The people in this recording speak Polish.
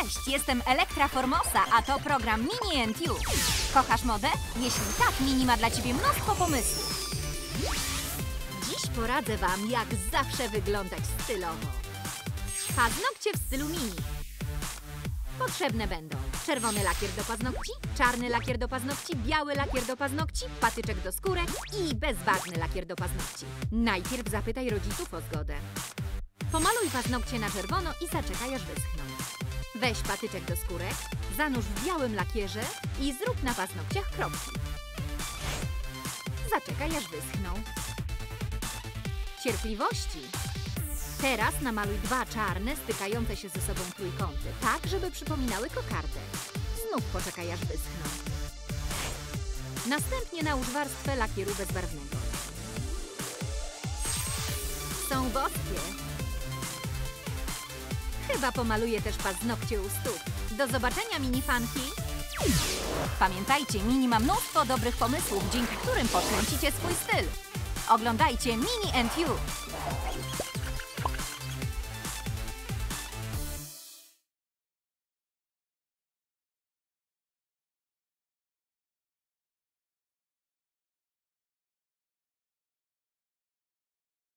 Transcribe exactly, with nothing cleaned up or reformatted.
Cześć, jestem Elektra Formosa, a to program Mini and You. Kochasz modę? Jeśli tak, Mini ma dla Ciebie mnóstwo pomysłów. Dziś poradzę Wam, jak zawsze wyglądać stylowo. Paznokcie w stylu Mini. Potrzebne będą czerwony lakier do paznokci, czarny lakier do paznokci, biały lakier do paznokci, patyczek do skórek i bezbarwny lakier do paznokci. Najpierw zapytaj rodziców o zgodę. Pomaluj paznokcie na czerwono i zaczekaj, aż wyschną. Weź patyczek do skórek, zanurz w białym lakierze i zrób na paznokciach kropki. Zaczekaj, aż wyschną. Cierpliwości. Teraz namaluj dwa czarne, stykające się ze sobą trójkąty, tak, żeby przypominały kokardę. Znów poczekaj, aż wyschną. Następnie nałóż warstwę lakieru bezbarwnego. Są boskie. Chyba pomaluję też paznokcie u stóp. Do zobaczenia, minifanki! Pamiętajcie, Mini ma mnóstwo dobrych pomysłów, dzięki którym podkręcicie swój styl. Oglądajcie Mini and You!